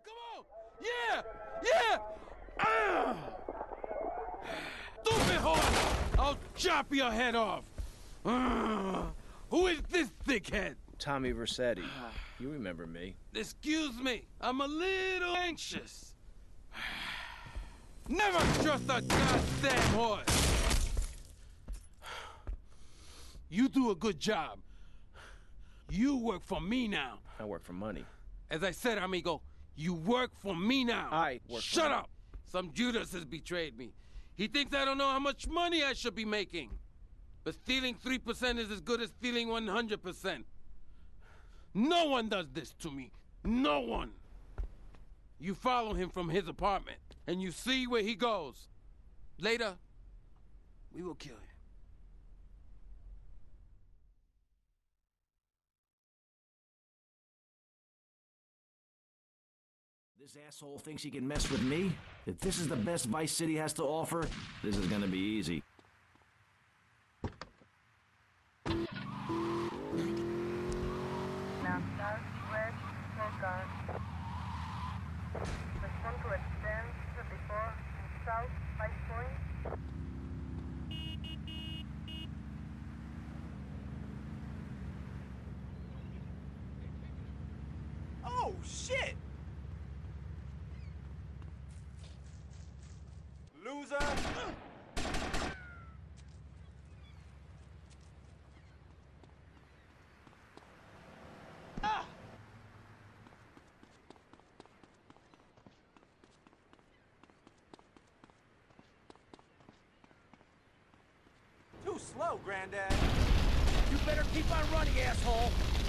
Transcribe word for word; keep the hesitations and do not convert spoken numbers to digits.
come on! Yeah! Yeah! Ah! Stupid horse! I'll chop your head off! Ah! Who is this thickhead? Tommy Vercetti. You remember me. Excuse me, I'm a little anxious. Never trust a goddamn horse! You do a good job. You work for me now. I work for money. As I said, amigo, you work for me now. I work for Shut money. up! Some Judas has betrayed me. He thinks I don't know how much money I should be making. But stealing three percent is as good as stealing one hundred percent. No one does this to me. No one. You follow him from his apartment, and you see where he goes. Later, we will kill him. This asshole thinks he can mess with me? If this is the best Vice City has to offer, this is gonna be easy. Now southwest Volcan. Respond to extend before south five point. Oh, shit! Loser! Ah! Too slow, Granddad. You better keep on running, asshole!